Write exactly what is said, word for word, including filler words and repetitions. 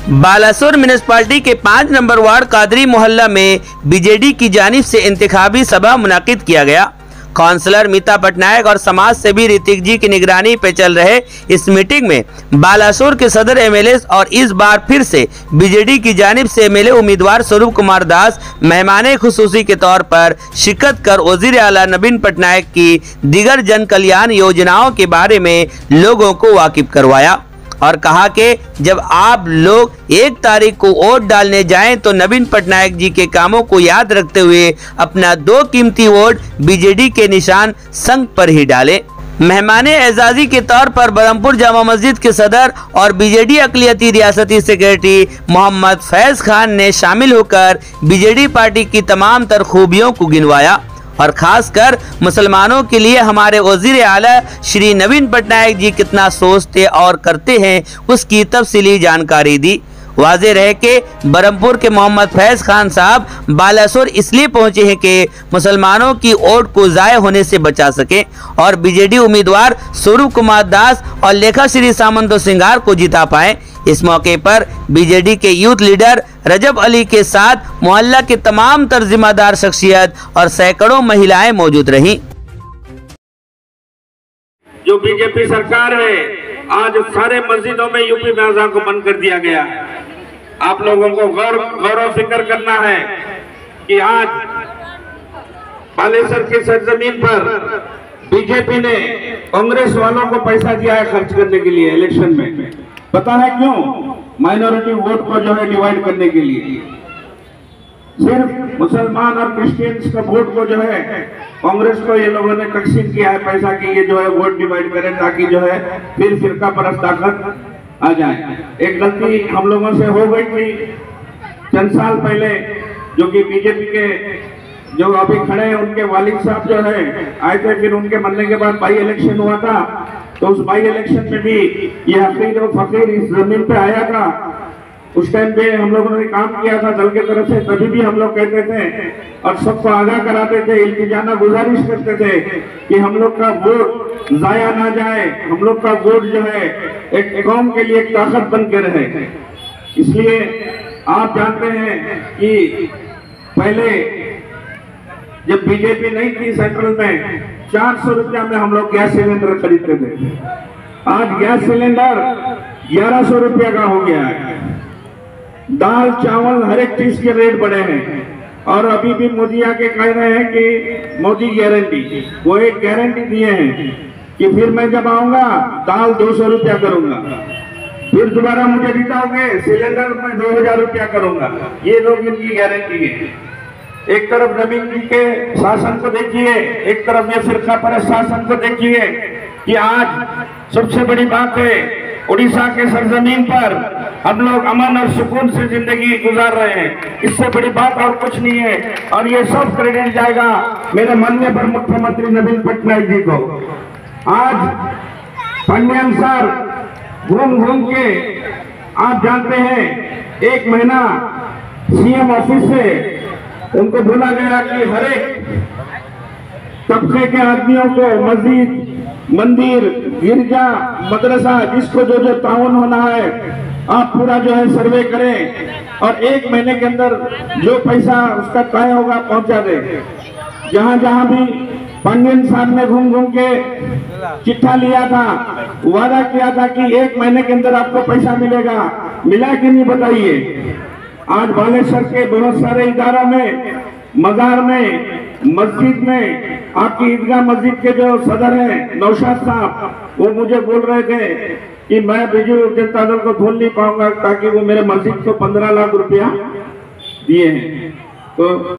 Balasore municipality के पाँच number ward Qadri मोहल्ला में बीजेडी की जानिब से इंतखाबी सभा मुनाकिद किया गया। काउंसलर मीता पटनायक और समाज सेवी ऋतिक जी की निगरानी पे चल रहे इस मीटिंग में बालासोर के सदर एमएलए और इस बार फिर से बीजेडी की जानिब से एमएलए उम्मीदवार स्वरूप कुमार दास मेहमान खुसूसी के तौर पर शिरकत कर वजीर आला नवीन पटनायक की दीगर जन कल्याण योजनाओं के बारे में लोगों को वाकिफ करवाया और कहा कि जब आप लोग एक तारीख को वोट डालने जाएं तो नवीन पटनायक जी के कामों को याद रखते हुए अपना दो कीमती वोट बीजेडी के निशान संघ पर ही डालें। मेहमान एजाजी के तौर पर बरमपुर जामा मस्जिद के सदर और बीजेडी अकलियती रियासती सेक्रेटरी मोहम्मद फैज खान ने शामिल होकर बीजेडी पार्टी की तमाम तर खूबियों को गिनवाया और खासकर मुसलमानों के लिए हमारे वजीर आला श्री नवीन पटनायक जी कितना सोचते और करते हैं उसकी तफसीली जानकारी दी। वाज़ेह रहे कि बरमपुर के मोहम्मद फैज खान साहब बालासोर इसलिए पहुंचे हैं कि मुसलमानों की वोट को ज़ाय होने से बचा सके और बीजेडी उम्मीदवार स्वरूप कुमार दास और लेखा श्री सामंतो सिंगार को जिता पाए। इस मौके पर बीजेडी के यूथ लीडर रजब अली के साथ मोहल्ला के तमाम तर जिम्मेदार शख्सियत और सैकड़ों महिलाएं मौजूद रहीं। जो बीजेपी सरकार है, आज सारे मस्जिदों में यूपी में अज़ान को बंद कर दिया गया। आप लोगों को गौर गौरव फिक्र करना है कि आज बालेसर की सरजमीन पर बीजेपी ने कांग्रेस वालों को पैसा दिया है खर्च करने के लिए इलेक्शन में। पता है क्यों? माइनॉरिटी वोट को जो है डिवाइड करने के लिए। सिर्फ मुसलमान और क्रिश्चियंस का वोट को जो है कांग्रेस को ये लोगों ने तकसीम किया है पैसा की ये जो है वोट डिवाइड करें ताकि जो है फिर फिरका परस्त ताकत आ जाए। एक गलती हम लोगों से हो गई थी चंद साल पहले, जो कि बीजेपी के जो अभी खड़े हैं उनके वालिद साहब जो है आए थे, फिर उनके मरने के बाद बाई इलेक्शन हुआ था, तो उस बाई इलेक्शन में भी ये हकीर और फकीर इस जमीन पे आया था। उस टाइम पे हम लोगों ने काम किया था दल के तरफ से, तभी भी हम लोग कहते थे और सबको आगाह कराते थे, इल्तिजाना गुजारिश करते थे कि हम लोग का वोट जाया ना जाए, हम लोग का वोट जो है एक कौम के लिए एक ताकत बन के रहे। इसलिए आप जानते हैं कि पहले जब बीजेपी नहीं थी सेंट्रल में, चार सौ रुपया में हम लोग गैस सिलेंडर खरीदते थे। आज गैस सिलेंडर ग्यारह सौ रुपया का हो गया है। दाल चावल हर एक चीज के रेट बढ़े हैं और अभी भी मोदी आके कह रहे हैं कि मोदी गारंटी, वो एक गारंटी दिए हैं कि फिर मैं जब आऊंगा दाल दो सौ रुपया करूंगा, फिर दोबारा मुझे जिताओगे सिलेंडर में दो हजार रुपया करूंगा। ये लोग इनकी गारंटी है। एक तरफ नवीन जी के शासन को देखिए, एक तरफ ये फिरका परस्त शासन को देखिए कि आज सबसे बड़ी बात है उड़ीसा के सरजमीन पर हम लोग अमन और सुकून से जिंदगी गुजार रहे हैं। इससे बड़ी बात और कुछ नहीं है और ये सब क्रेडिट जाएगा मेरे माननीय पर मुख्यमंत्री नवीन पटनायक जी को। आज पंडियन सर घूम घूम के आप जानते हैं एक महीना सीएम ऑफिस से उनको बोला गया कि हर एक तबके के आदमियों को मस्जिद, मंदिर, गिरजा, मदरसा, जिसको जो जो ताउन होना है आप पूरा जो है सर्वे करें और एक महीने के अंदर जो पैसा उसका तय होगा पहुंचा दें। जहां जहां भी पंडियन साहब ने घूम घूम के चिट्ठा लिया था, वादा किया था कि एक महीने के अंदर आपको पैसा मिलेगा, मिला कि नहीं बताइए? आज बालेश्वर के बहुत सारे इदारों में, मजार में, मस्जिद में, आपकी ईदगाह मस्जिद के जो सदर हैं नौशाद साहब, वो मुझे बोल रहे थे कि मैं बीजू जनता दल को भूल नहीं पाऊंगा ताकि वो मेरे मस्जिद को पंद्रह लाख रुपया दिए हैं। तो